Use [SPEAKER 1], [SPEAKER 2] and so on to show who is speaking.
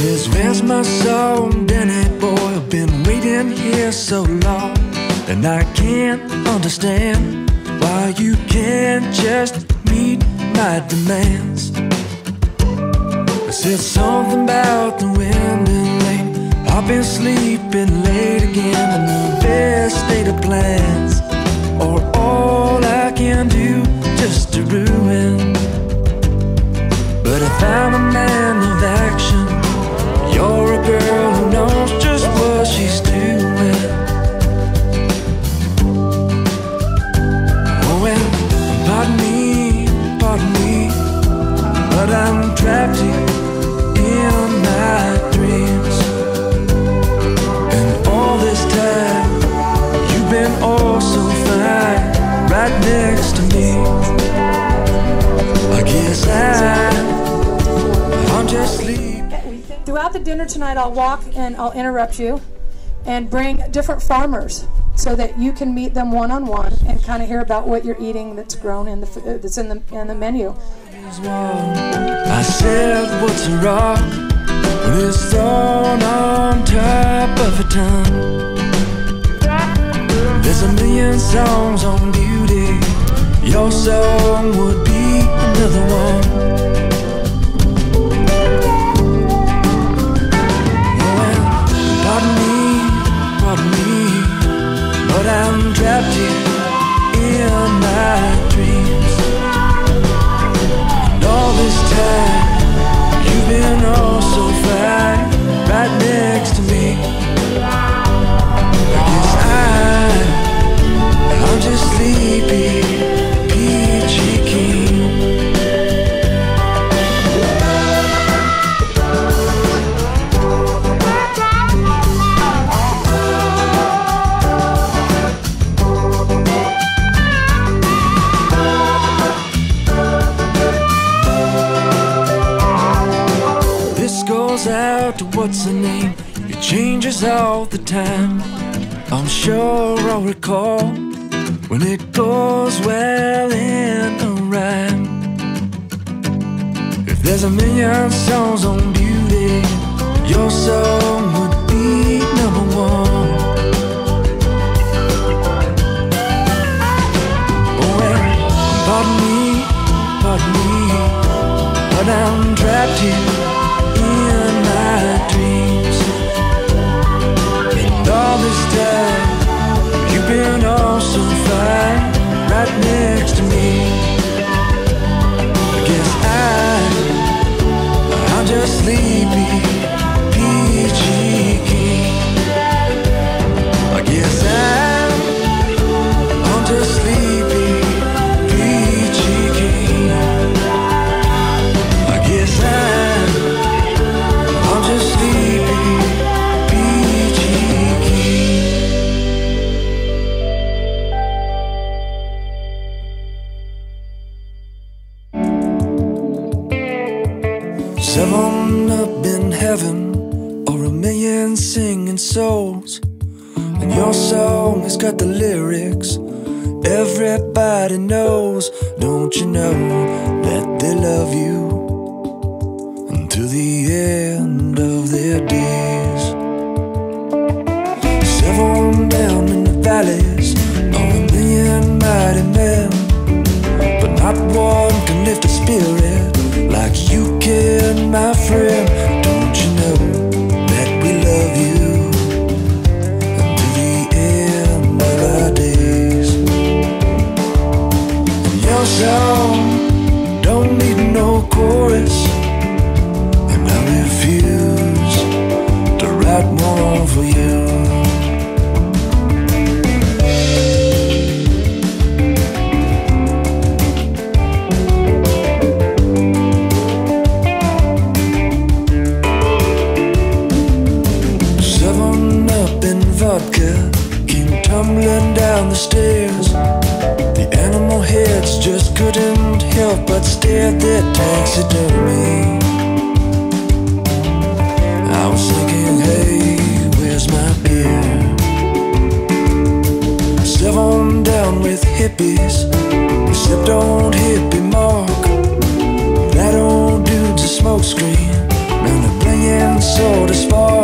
[SPEAKER 1] Says, where's my song, Danny boy? I've been waiting here so long, and I can't understand why you can't just meet my demands. I said something about the wind and rain. I've been sleeping late again, and the best state of plans are all I can do just to ruin. But I found a man of action. You're a girl who knows just what she's doing. Oh, and pardon me, but I'm trapped here in my dreams. And all this time, you've been oh so fine, right next to me. I guess I'm just sleeping.
[SPEAKER 2] Throughout the dinner tonight, I'll walk and I'll interrupt you and bring different farmers so that you can meet them one-on-one and kind of hear about what you're eating that's grown in the food that's in the menu.
[SPEAKER 1] I said, what's a rock when it's thrown on top of a ton? There's a million songs on beauty. Your song would be another one. Pardon me, but I'm trapped here in my dreams. And all this time, you've been oh so fine, right next to me. I guess I'm just sleepy, peachy keen. Out to what's her name, it changes all the time. I'm sure I'll recall when it goes well in a rhyme. If there's a million songs on beauty, your song would be number one. Oh well, pardon me, but I'm trapped here in my dreams. And all this time, you've been oh so fine, right next to me. I guess I'm just sleepy, peachy keen. I guess I'm just sleepy, peachy keen. I guess I'm just sleepy, peachy keen. 7 up in heaven, or a million singing souls, and your song has got the lyrics everybody knows. Don't you know that they love you to the end of their days? 7 down in the valleys are a million mighty men, but not one can lift a spirit like you can, my friend. Don't you know that we love you to the end of our days? And your song don't need no chorus, refuse to write more for you. 7 up in vodka came tumbling down the stairs. The animal heads just couldn't help but stare at their taxidermy. I was thinking, hey, where's my beer? 7 down with hippies, except old hippie Mark. That old dude's a smokescreen, round a playing sold as far